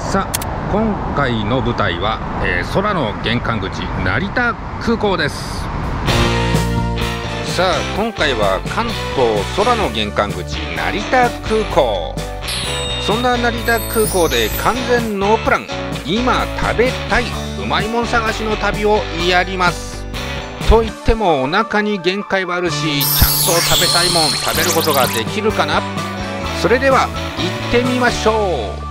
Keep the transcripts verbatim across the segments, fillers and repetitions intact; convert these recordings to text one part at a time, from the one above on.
さあ今回の舞台は、えー、空の玄関口成田空港です。さあ今回は関東空の玄関口成田空港。そんな成田空港で完全ノープラン、今食べたいうまいもん探しの旅をやります。と言ってもお腹に限界はあるし、ちゃんと食べたいもん食べることができるかな。それでは行ってみましょう。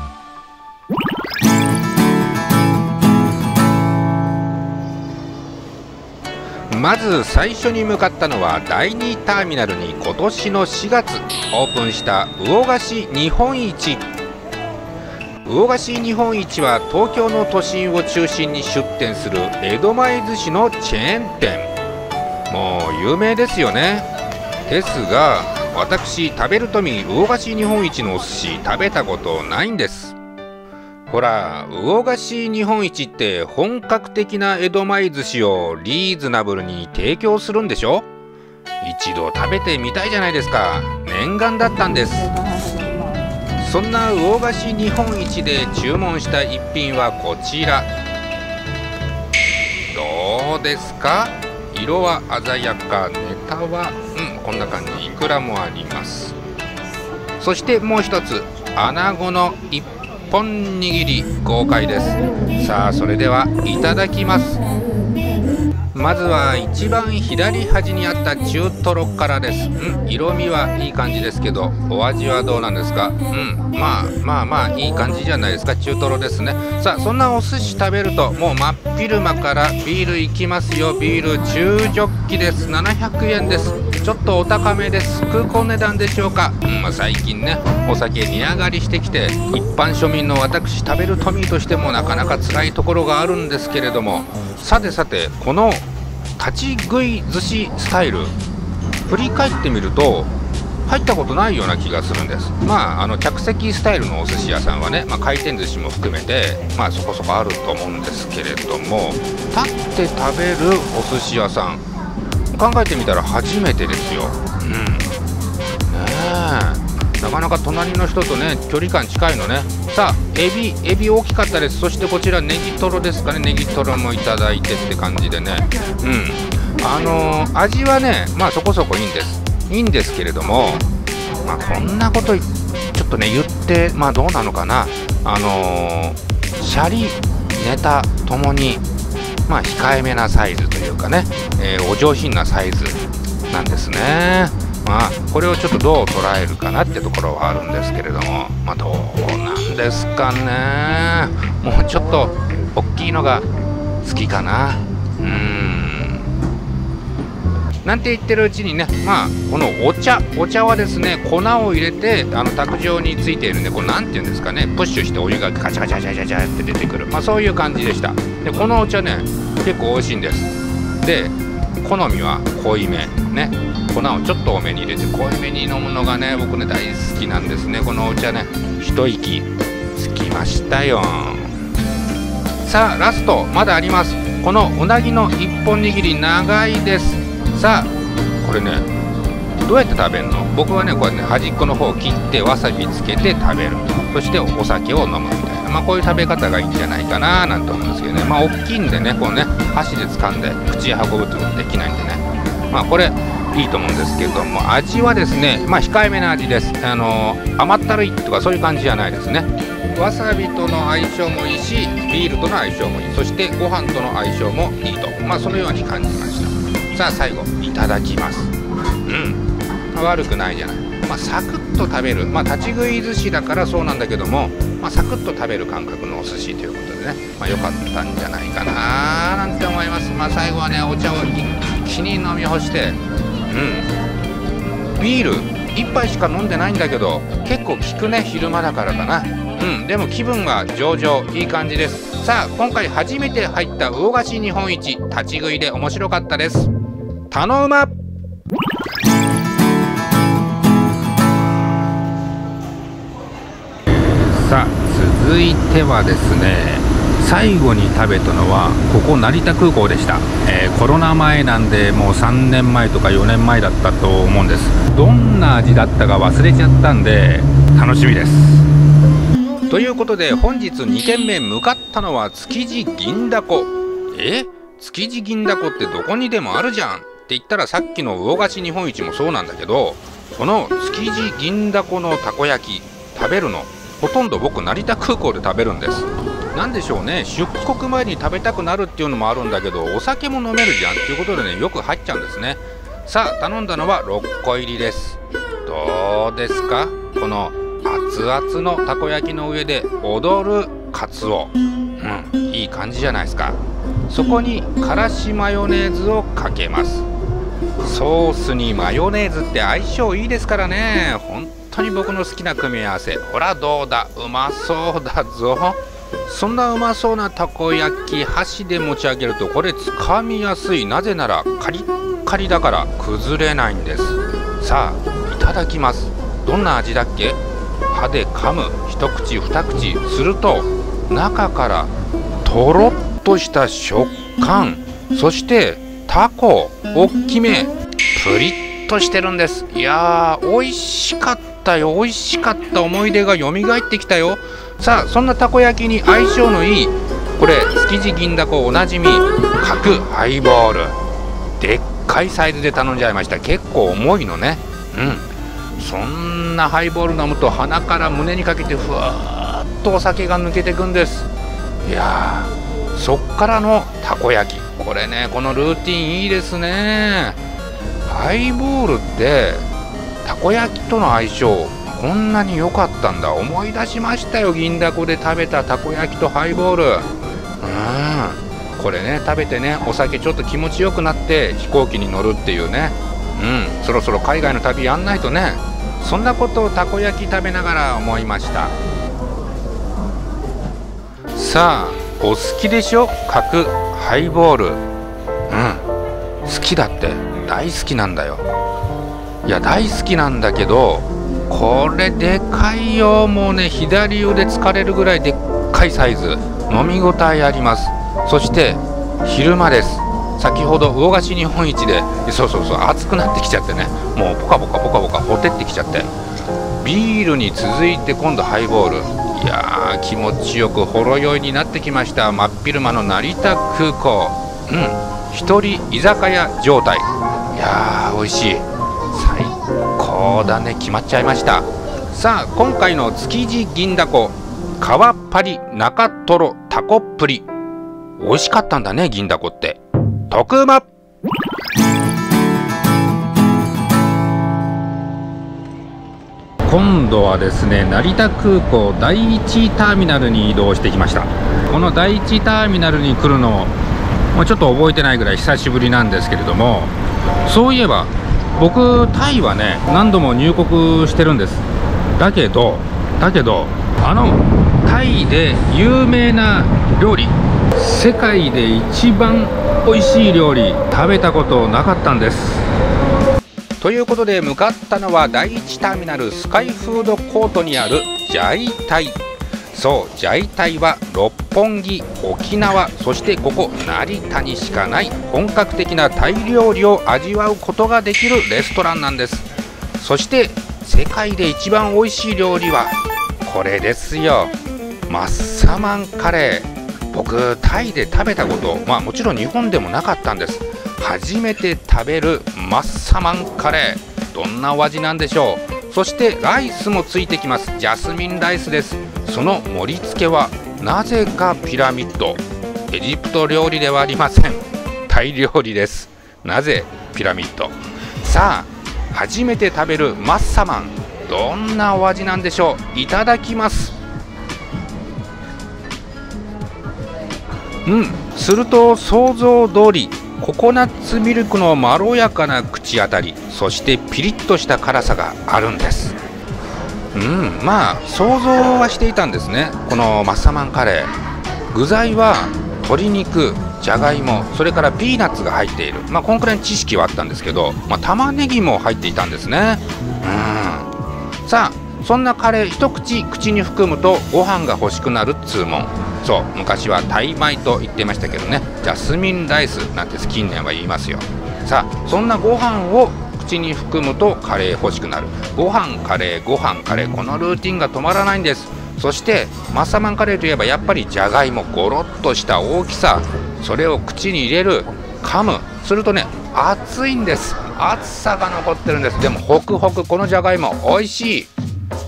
まず最初に向かったのはだいにターミナルに今年のしがつオープンした魚河岸日本一。魚河岸日本一は東京の都心を中心に出店する江戸前寿司のチェーン店。もう有名ですよね。ですが私食べるとみ魚河岸日本一のお寿司食べたことないんです。ほら、魚河岸日本一って本格的な江戸前寿司をリーズナブルに提供するんでしょ。一度食べてみたいじゃないですか。念願だったんです。そんな魚河岸日本一で注文した一品はこちら。どうですか？色は鮮やか、ネタはうんこんな感じ。イクラもあります。そしてもう一つ、穴子の一本握り、豪快です。さあそれではいただきます。まずは一番左端にあった中トロからです。うん、色味はいい感じですけどお味はどうなんですか？うん、まあまあまあいい感じじゃないですか。中トロですね。さあそんなお寿司食べるともう真っ昼間からビールいきますよ。ビール中ジョッキです。ななひゃくえんです。ちょっとお高めです。空港値段でしょうか。うん、まあ、最近ねお酒値上がりしてきて一般庶民の私食べるトミーとしてもなかなか辛いところがあるんですけれども、さてさてこの立ち食い寿司スタイル振り返ってみると入ったことないような気がするんです。まああの客席スタイルのお寿司屋さんはね、まあ、回転寿司も含めてまあそこそこあると思うんですけれども、立って食べるお寿司屋さん考えてみたら初めてですよ。うんねえ、なかなか隣の人とね距離感近いのね。さあエビエビ大きかったです。そしてこちらネギトロですかね。ネギトロもいただいてって感じでね、うんあのー、味はねまあそこそこいいんですいいんですけれども、まあこんなことちょっとね言ってまあどうなのかな。あのー、シャリネタともにまあ控えめなサイズというかね、えー、お上品なサイズなんですね。まあこれをちょっとどう捉えるかなってところはあるんですけれども、まあどうなんですかね。もうちょっと大きいのが好きかな。うーんなんて言ってるうちにね、まあこのお茶お茶はですね粉を入れてあの卓上についているんで、これなんて言うんですかね、プッシュしてお湯がカチャカチャカチャカチャって出てくる、まあそういう感じでした。でこのお茶ね結構美味しいんです。で好みは濃いめね、粉をちょっと多めに入れて濃いめに飲むのがね僕ね大好きなんですね。このお茶ね一息つきましたよ。さあラストまだあります。このうなぎの一本握り長いです。さあこれねどうやって食べるの？僕はねこうやってね端っこの方を切ってわさびつけて食べる、そしてお酒を飲むみたいな、まあこういう食べ方がいいんじゃないかななんて思うんですけどね。まあ大きいんでねこうね箸で掴んで口へ運ぶってことできないんでね、まあこれいいと思うんですけれども、味はですねまあ控えめな味です。あのー、甘ったるいとかそういう感じじゃないですね。わさびとの相性もいいしビールとの相性もいい、そしてご飯との相性もいいと、まあそのように感じました。さあ最後いただきます。うん悪くないじゃない。まあサクッと食べる、まあ立ち食い寿司だからそうなんだけども、まあ、サクッと食べる感覚のお寿司ということでね、まあ良かったんじゃないかななんて思います。まあ最後はねお茶を一気に飲み干して、うんビールいっぱいしか飲んでないんだけど結構効くね、昼間だからかな。うんでも気分は上々いい感じです。さあ今回初めて入った魚河岸日本一、立ち食いで面白かったです。頼うま。さあ続いてはですね最後に食べたのはここ成田空港でした。えー、コロナ前なんでもうさんねんまえとかよねんまえだったと思うんです。どんな味だったか忘れちゃったんで楽しみです。 ということで本日にけんめ向かったのは築地銀だこ。え築地銀だこってどこにでもあるじゃんって言ったら、さっきの魚菓子日本一もそうなんだけど、この築地銀だこのたこ焼き食べるのほとんど僕成田空港で食べるんです。なんでしょうね、出国前に食べたくなるっていうのもあるんだけど、お酒も飲めるじゃんっていうことでね、よく入っちゃうんですね。さあ頼んだのはろっこ入りです。どうですか、この熱々のたこ焼きの上で踊るカツオ、うん、いい感じじゃないですか。そこにからしマヨネーズをかけます。ソースにマヨネーズって相性いいですからね、本当に僕の好きな組み合わせ。ほらどうだ、うまそうだぞ。そんなうまそうなたこ焼き、箸で持ち上げるとこれつかみやすい。なぜならカリッカリだから崩れないんです。さあいただきます。どんな味だっけ。歯で噛む、一口二口すると中からとろっとした食感、そしてタコ大きめ、プリッとしてるんです。いやー美味しかったよ、美味しかった思い出がよみがえってきたよ。さあそんなたこ焼きに相性のいい、これ築地銀だこおなじみ角ハイボール、でっかいサイズで頼んじゃいました。結構重いのね。うんそんなハイボール飲むと鼻から胸にかけてふわーっとお酒が抜けてくんです。いやーそっからのたこ焼き、これね、このルーティンいいですね。ハイボールってたこ焼きとの相性こんなに良かったんだ。思い出しましたよ、銀だこで食べたたこ焼きとハイボール。うんこれね食べてね、お酒ちょっと気持ちよくなって飛行機に乗るっていうね。うんそろそろ海外の旅やんないとね。そんなことをたこ焼き食べながら思いました。さあお好きでしょ、角ハイボール。うん好きだって、大好きなんだよ。いや大好きなんだけど、これでかいよ。もうね左腕疲れるぐらいでっかいサイズ、飲み応えあります。そして昼間です。先ほど魚菓子日本一で、そうそうそう熱くなってきちゃってね、もうポカポカポカポカほてってきちゃって、ビールに続いて今度ハイボール。いやー気持ちよくほろ酔いになってきました。真っ昼間の成田空港、うん一人居酒屋状態。いやー美味しい、最高だね、決まっちゃいました。さあ今回の築地銀だこ、皮パリ中トロタコっぷり、美味しかったんだね銀だこって。特馬今度はですね、成田空港だいいちターミナルに移動してきました。このだいいちターミナルに来るのもうちょっと覚えてないぐらい久しぶりなんですけれども、そういえば僕タイはね何度も入国してるんです。だけどだけどあのタイで有名な料理、世界で一番美味しい料理食べたことなかったんです。ということで向かったのはだいいちターミナルスカイフードコートにあるジャイタイ。そうジャイタイは六本木、沖縄、そしてここ成田にしかない本格的なタイ料理を味わうことができるレストランなんです。そして世界で一番美味しい料理はこれですよ、マッサマンカレー。僕タイで食べたこと、まあもちろん日本でもなかったんです。初めて食べるマッサマンカレー、どんなお味なんでしょう。そしてライスもついてきます。ジャスミンライスです。その盛り付けはなぜかピラミッド。エジプト料理ではありません、タイ料理です。なぜピラミッド。さあ初めて食べるマッサマン、どんなお味なんでしょう。いただきます。うんすると想像通りココナッツミルクのまろやかな口当たり、そしてピリッとした辛さがあるんです。うんまあ想像はしていたんですね、このマッサマンカレー。具材は鶏肉、じゃがいも、それからピーナッツが入っている。まあこんくらいの知識はあったんですけど、まあ、玉ねぎも入っていたんですね。うんさあそんなカレー一口口に含むとご飯が欲しくなるっつうもん。そう昔はタイ米と言ってましたけどね、ジャスミンライスなんて近年は言いますよ。さあそんなご飯を口に含むとカレー欲しくなる。ご飯カレーご飯カレー、このルーティンが止まらないんです。 そしてマッサマンカレーといえばやっぱりじゃがいもゴロッとした大きさ、それを口に入れる、噛む、するとね熱いんです。熱さが残ってるんです。でもホクホク、このじゃがいも美味しい。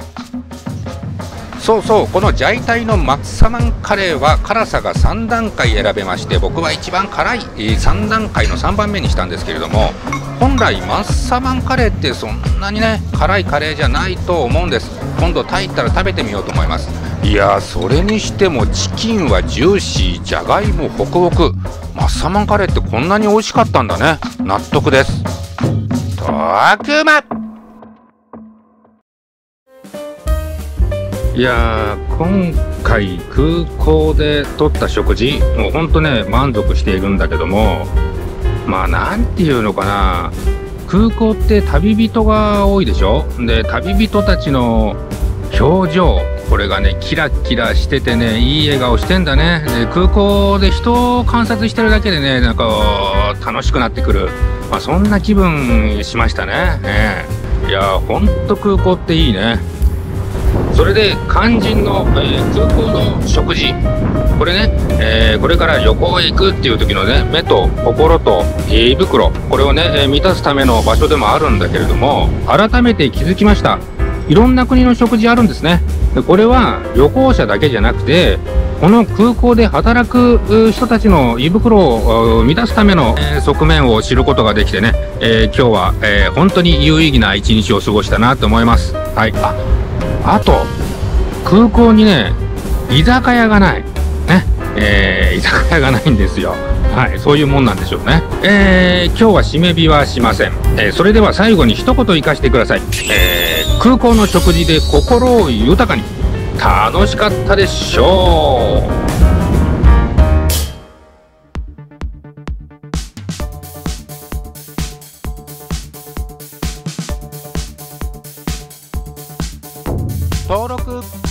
そうそう、このジャイタイのマッサマンカレーは辛さがさんだんかい選べまして、僕は一番辛いさんだんかいのさんばんめにしたんですけれども、本来マッサマンカレーってそんなにね辛いカレーじゃないと思うんです。今度タイ行ったら食べてみようと思います。いやー、それにしてもチキンはジューシー、じゃがいもホクホク、マッサマンカレーってこんなに美味しかったんだね。納得です。とくま。いやー、今回空港で取った食事、もうほんとね満足しているんだけども、まあなんていうのかな、空港って旅人が多いでしょ。で旅人たちの表情、これがねキラキラしててね、いい笑顔してんだね。で空港で人を観察してるだけでね、なんか楽しくなってくる、まあ、そんな気分しましたね。ねいやー、ほんと空港っていいね。それで肝心の、えー、空港の食事、これね、えー、これから旅行へ行くっていう時のね、目と心と胃袋、これをね、えー、満たすための場所でもあるんだけれども、改めて気づきました。いろんな国の食事あるんですね。でこれは旅行者だけじゃなくて、この空港で働く人たちの胃袋を満たすための、えー、側面を知ることができてね、えー、今日は、えー、本当に有意義な一日を過ごしたなと思います。はい。ああと空港にね居酒屋がないね、えー、居酒屋がないんですよ。はい、そういうもんなんでしょうね。えー、今日は締め日はしません。えー、それでは最後に一言言かしてください。えー、空港の食事で心を豊かに。楽しかったでしょう。登録